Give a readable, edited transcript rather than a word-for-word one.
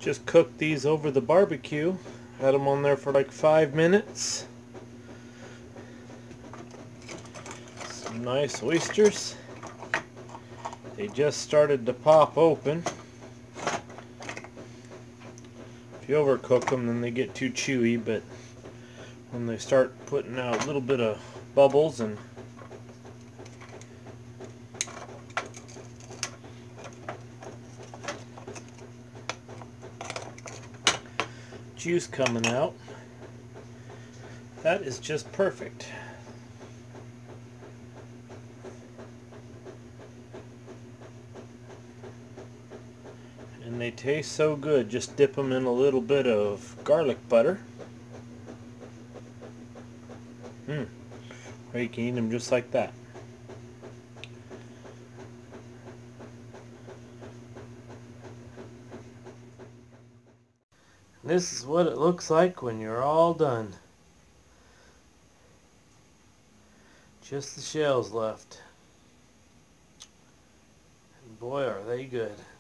Just cooked these over the barbecue. Had them on there for like 5 minutes. Some nice oysters. They just started to pop open. If you overcook them, then they get too chewy, but when they start putting out a little bit of bubbles and juice coming out, that is just perfect. And they taste so good. Just dip them in a little bit of garlic butter. Or you can eat them just like that. This is what it looks like when you're all done. Just the shells left. And boy, are they good.